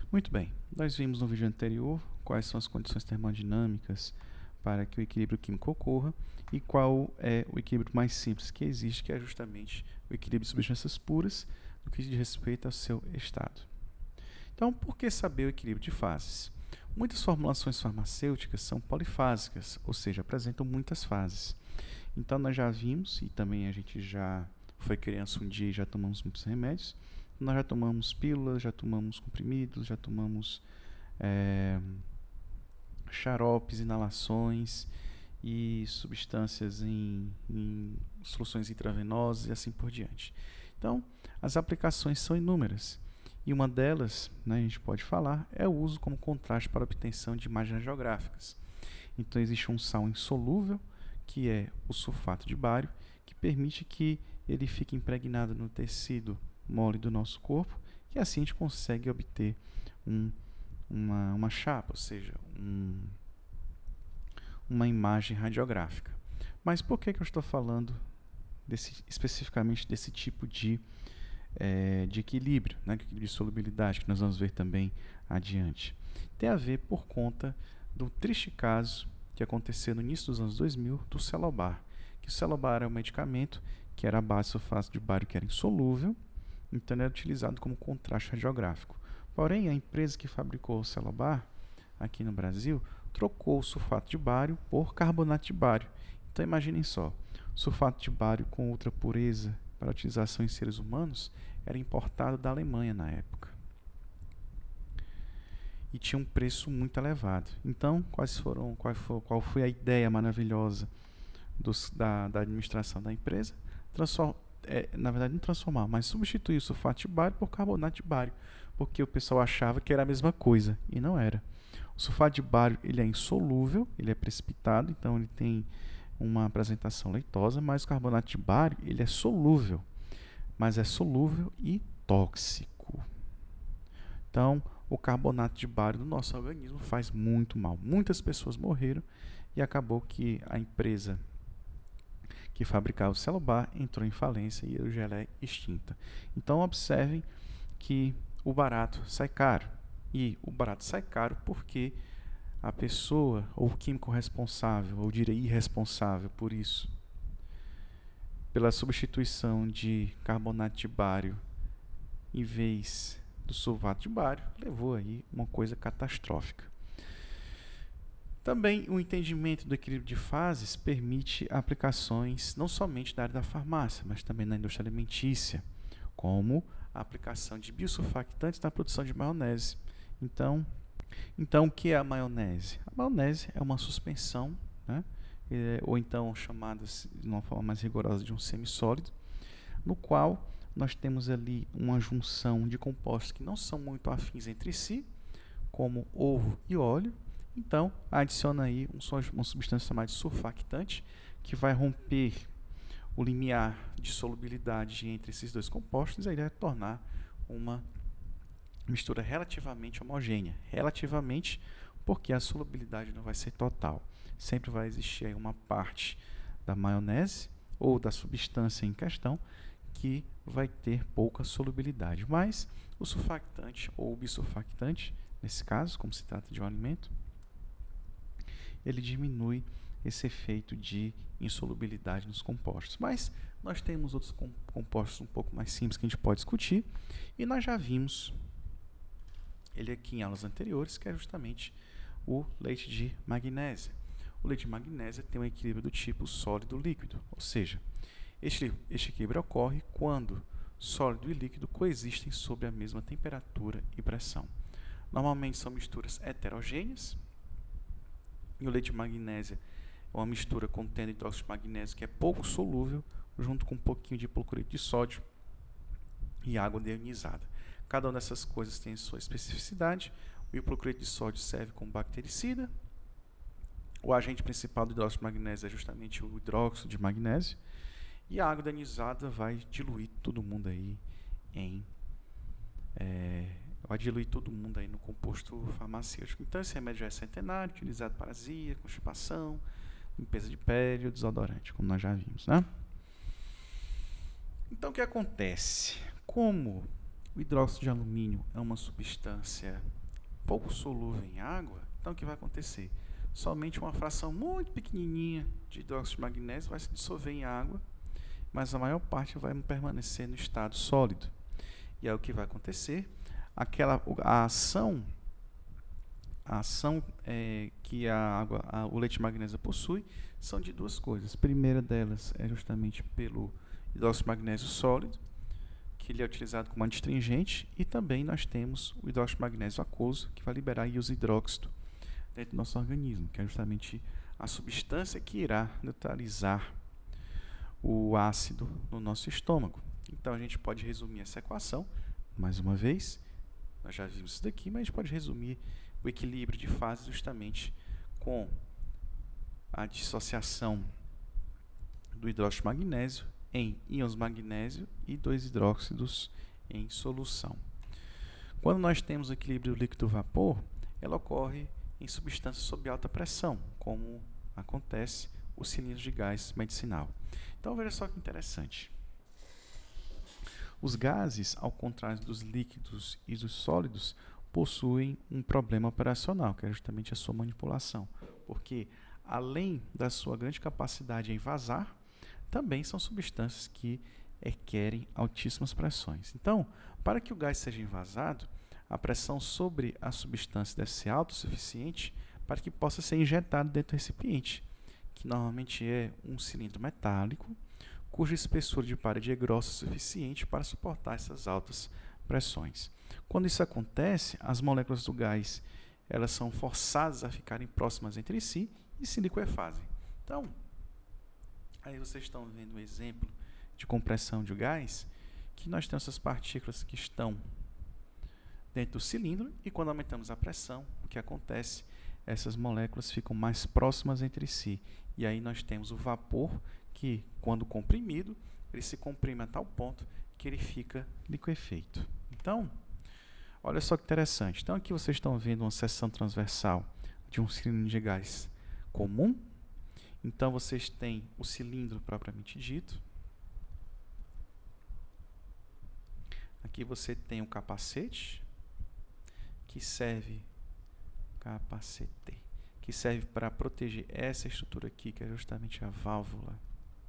Muito bem, nós vimos no vídeo anterior quais são as condições termodinâmicas para que o equilíbrio químico ocorra e qual é o equilíbrio mais simples que existe, que é justamente o equilíbrio de substâncias puras no que diz respeito ao seu estado. Então, por que saber o equilíbrio de fases? Muitas formulações farmacêuticas são polifásicas, ou seja, apresentam muitas fases. Então, nós já vimos, e também a gente já foi criança um dia e já tomamos muitos remédios, nós já tomamos pílulas, já tomamos comprimidos, já tomamos xaropes, inalações e substâncias em soluções intravenosas e assim por diante. Então, as aplicações são inúmeras. E uma delas, né, a gente pode falar, é o uso como contraste para obtenção de imagens geográficas. Então, existe um sal insolúvel, que é o sulfato de bário, que permite que ele fique impregnado no tecido mole do nosso corpo, e assim a gente consegue obter uma chapa, ou seja, uma imagem radiográfica. Mas por que eu estou falando especificamente desse tipo de equilíbrio, né, de solubilidade, que nós vamos ver também adiante? Tem a ver por conta do triste caso que aconteceu no início dos anos 2000 do Celobar. Que o Celobar era um medicamento que era a base de sulfato de bário, que era insolúvel, então ele era utilizado como contraste radiográfico. Porém, a empresa que fabricou o Celobar, aqui no Brasil, trocou o sulfato de bário por carbonato de bário. Então imaginem só, sulfato de bário com ultra pureza para utilização em seres humanos era importado da Alemanha na época. E tinha um preço muito elevado. Então, qual foi a ideia maravilhosa da administração da empresa? Na verdade, não transformar, mas substituir o sulfato de bário por carbonato de bário, porque o pessoal achava que era a mesma coisa, e não era. O sulfato de bário ele é insolúvel, ele é precipitado, então ele tem uma apresentação leitosa, mas o carbonato de bário ele é solúvel, mas é solúvel e tóxico. Então, o carbonato de bário no nosso organismo faz muito mal. Muitas pessoas morreram e acabou que a empresa que fabricava o Celobar entrou em falência e hoje ela é extinta. Então, observem que o barato sai caro. E o barato sai caro porque a pessoa, ou o químico responsável, ou diria irresponsável por isso, pela substituição de carbonato de bário em vez do sulfato de bário, levou aí uma coisa catastrófica. Também o entendimento do equilíbrio de fases permite aplicações não somente na área da farmácia, mas também na indústria alimentícia, como a aplicação de biosurfactantes na produção de maionese. Então, o que é a maionese? A maionese é uma suspensão, né? Ou então chamada de uma forma mais rigorosa de um semissólido, no qual nós temos ali uma junção de compostos que não são muito afins entre si, como ovo e óleo. Então, adiciona aí uma substância chamada de surfactante, que vai romper o limiar de solubilidade entre esses dois compostos e aí vai tornar uma mistura relativamente homogênea. Relativamente, porque a solubilidade não vai ser total. Sempre vai existir aí uma parte da maionese ou da substância em questão que vai ter pouca solubilidade. Mas o surfactante ou o bisurfactante, nesse caso, como se trata de um alimento, ele diminui esse efeito de insolubilidade nos compostos. Mas nós temos outros compostos um pouco mais simples que a gente pode discutir, e nós já vimos ele aqui em aulas anteriores, que é justamente o leite de magnésia. O leite de magnésia tem um equilíbrio do tipo sólido-líquido, ou seja, este equilíbrio ocorre quando sólido e líquido coexistem sob a mesma temperatura e pressão. Normalmente são misturas heterogêneas, e o leite de magnésia é uma mistura contendo hidróxido de magnésio que é pouco solúvel, junto com um pouquinho de hipoclorito de sódio e água deionizada. Cada uma dessas coisas tem sua especificidade. O hipoclorito de sódio serve como bactericida. O agente principal do hidróxido de magnésio é justamente o hidróxido de magnésio. E a água deionizada vai diluir todo mundo aí no composto farmacêutico. Então, esse remédio já é centenário, utilizado para azia, constipação, limpeza de pele, desodorante, como nós já vimos, né? Então, o que acontece? Como o hidróxido de alumínio é uma substância pouco solúvel em água, então o que vai acontecer? Somente uma fração muito pequenininha de hidróxido de magnésio vai se dissolver em água, mas a maior parte vai permanecer no estado sólido. E aí o que vai acontecer? A ação que o leite de magnésio possui são de duas coisas. A primeira delas é justamente pelo hidróxido de magnésio sólido, que ele é utilizado como adstringente, e também nós temos o hidróxido de magnésio aquoso, que vai liberar íons hidróxido dentro do nosso organismo, que é justamente a substância que irá neutralizar o ácido no nosso estômago. Então a gente pode resumir essa equação, mais uma vez, nós já vimos isso daqui, mas a gente pode resumir o equilíbrio de fases justamente com a dissociação do hidróxido de magnésio em íons magnésio e 2 hidróxidos em solução. Quando nós temos o equilíbrio líquido-vapor, ela ocorre em substâncias sob alta pressão, como acontece o cilindro de gás medicinal. Então, veja só que interessante. Os gases, ao contrário dos líquidos e dos sólidos, possuem um problema operacional, que é justamente a sua manipulação, porque, além da sua grande capacidade em vazar, também são substâncias que requerem altíssimas pressões. Então, para que o gás seja envasado, a pressão sobre a substância deve ser alta o suficiente para que possa ser injetado dentro do recipiente, que normalmente é um cilindro metálico, cuja espessura de parede é grossa o suficiente para suportar essas altas pressões. Quando isso acontece, as moléculas do gás elas são forçadas a ficarem próximas entre si e se liquefazem. Então, aí vocês estão vendo um exemplo de compressão de gás, que nós temos essas partículas que estão dentro do cilindro, e quando aumentamos a pressão, o que acontece? Essas moléculas ficam mais próximas entre si. E aí nós temos o vapor que, quando comprimido, ele se comprime a tal ponto que ele fica liquefeito. Então, olha só que interessante. Então, aqui vocês estão vendo uma seção transversal de um cilindro de gás comum. Então, vocês têm o cilindro propriamente dito. Aqui você tem o capacete, que serve para proteger essa estrutura aqui, que é justamente a válvula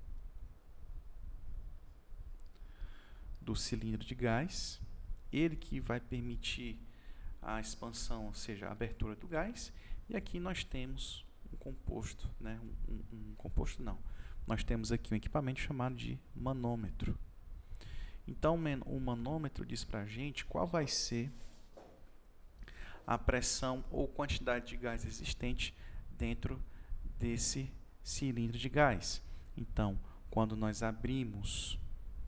do cilindro de gás. Ele que vai permitir a expansão, ou seja, a abertura do gás. E aqui nós temos um composto, né? Composto não. Nós temos aqui um equipamento chamado de manômetro. Então, o manômetro diz para a gente qual vai ser a pressão ou quantidade de gás existente dentro desse cilindro de gás. Então, quando nós abrimos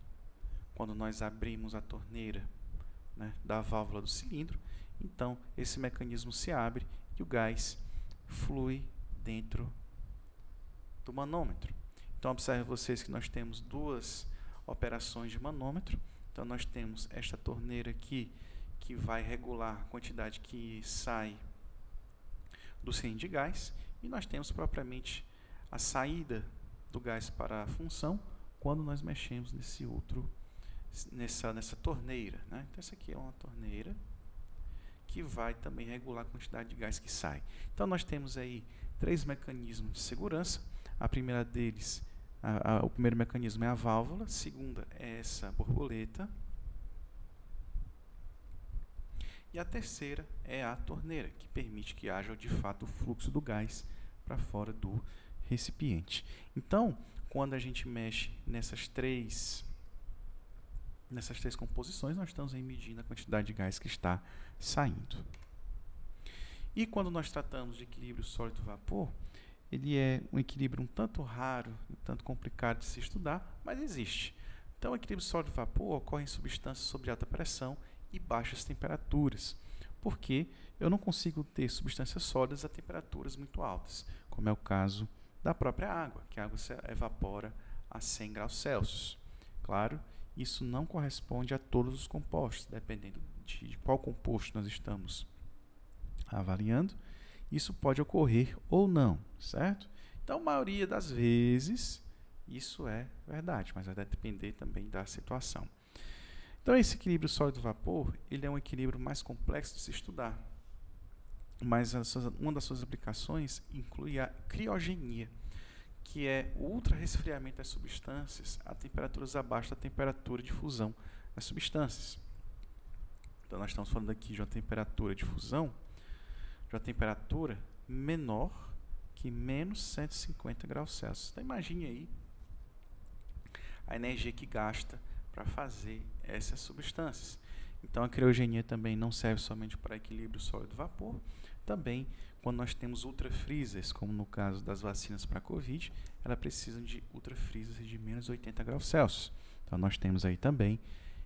a torneira, né, da válvula do cilindro, então esse mecanismo se abre e o gás flui dentro do manômetro. Então, observe vocês que nós temos duas operações de manômetro. Então, nós temos esta torneira aqui, que vai regular a quantidade que sai do cilindro de gás, e nós temos propriamente a saída do gás para a função quando nós mexemos nessa torneira, né? Então, essa aqui é uma torneira que vai também regular a quantidade de gás que sai. Então, nós temos aí 3 mecanismos de segurança. A primeira deles, o primeiro mecanismo é a válvula, a segunda é essa borboleta, e a terceira é a torneira, que permite que haja de fato o fluxo do gás para fora do recipiente. Então, quando a gente mexe nessas três composições, nós estamos aí medindo a quantidade de gás que está saindo. E quando nós tratamos de equilíbrio sólido-vapor, ele é um equilíbrio um tanto raro, um tanto complicado de se estudar, mas existe. Então, o equilíbrio sólido-vapor ocorre em substâncias sob alta pressão e baixas temperaturas, porque eu não consigo ter substâncias sólidas a temperaturas muito altas, como é o caso da própria água, que a água se evapora a 100 graus Celsius. Claro, isso não corresponde a todos os compostos, dependendo de qual composto nós estamos avaliando, isso pode ocorrer ou não, certo? Então, a maioria das vezes, isso é verdade, mas vai depender também da situação. Então, esse equilíbrio sólido-vapor, ele é um equilíbrio mais complexo de se estudar. mas uma das suas aplicações inclui a criogenia, que é o ultra-resfriamento das substâncias a temperaturas abaixo da temperatura de fusão das substâncias. Então, nós estamos falando aqui de uma temperatura de fusão, de uma temperatura menor que menos 150 graus Celsius. Então, imagine aí a energia que gasta para fazer essas substâncias. Então, a criogenia também não serve somente para equilíbrio sólido-vapor, também quando nós temos ultrafreezers, como no caso das vacinas para a Covid, elas precisam de ultrafreezers de menos 80 graus Celsius. Então, nós temos aí também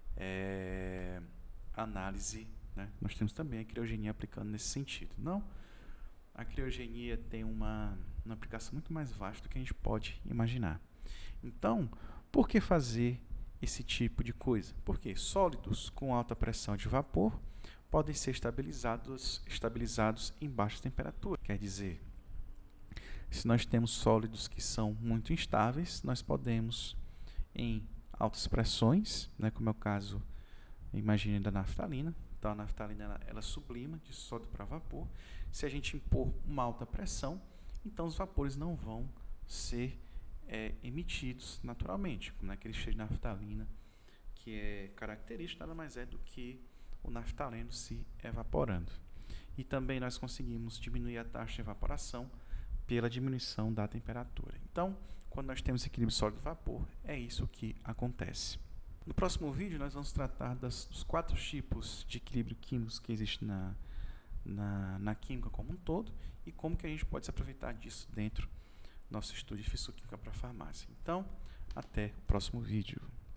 análise, né? Nós temos também a criogenia aplicando nesse sentido. Não, a criogenia tem uma aplicação muito mais vasta do que a gente pode imaginar. Então, por que fazer esse tipo de coisa? Porque sólidos com alta pressão de vapor podem ser estabilizados em baixa temperatura. Quer dizer, se nós temos sólidos que são muito instáveis, nós podemos, em altas pressões, né, como é o caso, imagine, da naftalina. Então, a naftalina ela sublima de sólido para vapor. Se a gente impor uma alta pressão, então os vapores não vão ser emitidos naturalmente, como naquele cheiro de naftalina, que é característico, nada mais é do que o naftaleno se evaporando. E também nós conseguimos diminuir a taxa de evaporação pela diminuição da temperatura. Então, quando nós temos equilíbrio sólido-vapor, é isso que acontece. No próximo vídeo, nós vamos tratar dos 4 tipos de equilíbrio químicos que existem na química como um todo e como que a gente pode se aproveitar disso dentro do nosso estudo de física-química para a farmácia. Então, até o próximo vídeo.